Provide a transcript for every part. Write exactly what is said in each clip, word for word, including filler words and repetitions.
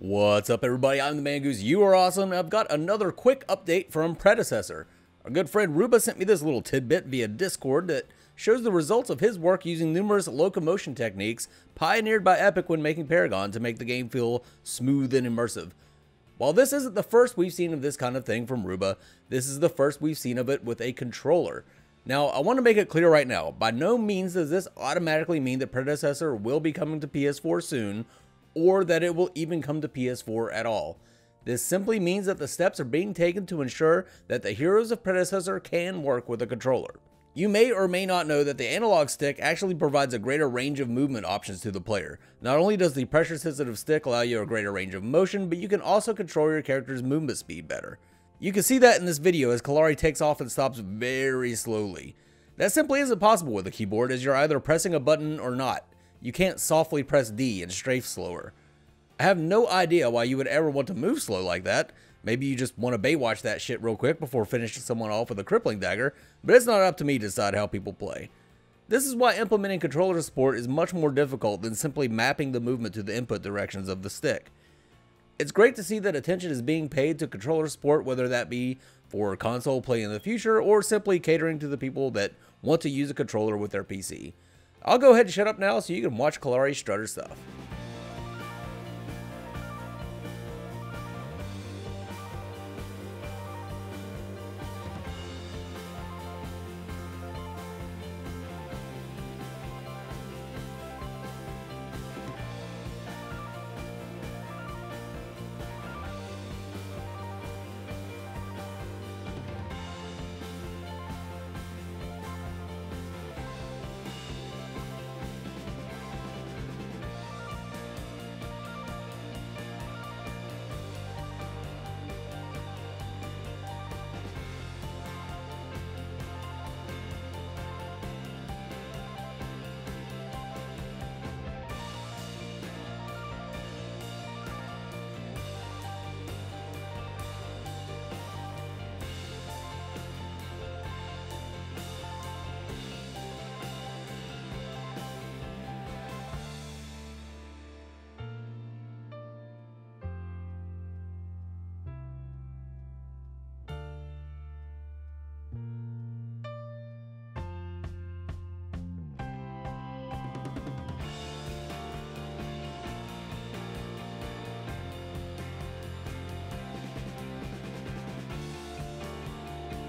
What's up, everybody? I'm the Mangoose. You are awesome. I've got another quick update from Predecessor. Our good friend Ruba sent me this little tidbit via Discord that shows the results of his work using numerous locomotion techniques pioneered by Epic when making Paragon to make the game feel smooth and immersive. While this isn't the first we've seen of this kind of thing from Ruba, this is the first we've seen of it with a controller. Now, I want to make it clear right now, by no means does this automatically mean that Predecessor will be coming to P S four soon, or that it will even come to P S four at all. This simply means that the steps are being taken to ensure that the heroes of Predecessor can work with a controller. You may or may not know that the analog stick actually provides a greater range of movement options to the player. Not only does the pressure sensitive stick allow you a greater range of motion, but you can also control your character's movement speed better. You can see that in this video as Kalari takes off and stops very slowly. That simply isn't possible with a keyboard, as you're either pressing a button or not. You can't softly press D and strafe slower. I have no idea why you would ever want to move slow like that. Maybe you just want to Baywatch that shit real quick before finishing someone off with a crippling dagger, but it's not up to me to decide how people play. This is why implementing controller support is much more difficult than simply mapping the movement to the input directions of the stick. It's great to see that attention is being paid to controller support, whether that be for console play in the future or simply catering to the people that want to use a controller with their P C. I'll go ahead and shut up now so you can watch Kalari strut her stuff.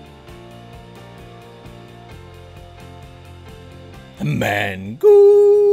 Mangoose!